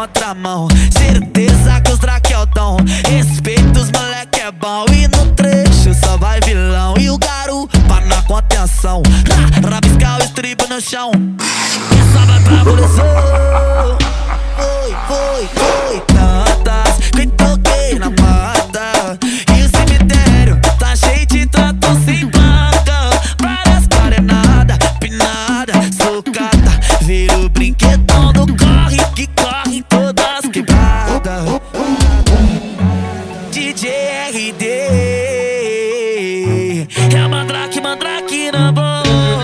contramão. Certeza que os traqueldão, respeito os moleque é bom. E no trecho só vai vilão e o garupa na contenção. Rabiscar o estribo no chão, essa vai pra abolição. Foi tantas que toquei na mata, e o cemitério tá cheio de trator sem placa. Várias carenadas, pinada, sucata, vira o brinquedão do corre que corre em todas as quebradas. DJ RD é mandrake, mandrake na voz.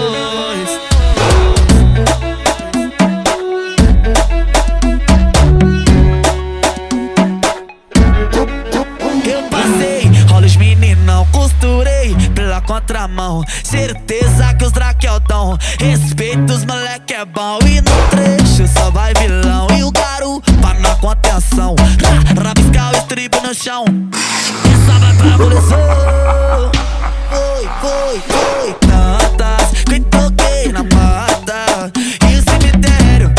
Eu passei, rola os meninão, costurei pela contramão. Certeza que os traqueldão, respeito os moleque é bom. E no trecho só vai vilão e o garupa na contenção. Rabiscar o estribo no chão, essa vai pra abolição. Foi tantas que toquei na mata, e o cemitério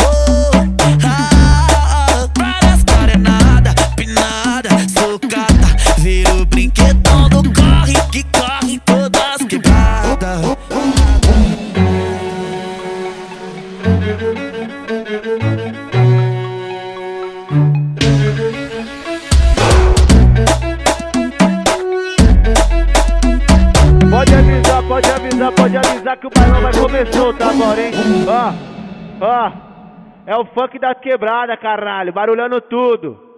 várias carenadas, pinada, sucata, vira o brinquedão do corre que corre em todas as quebradas. Pode avisar que o bailão vai começar, tá agora, hein? Ó, é o funk da quebrada, caralho, barulhando tudo.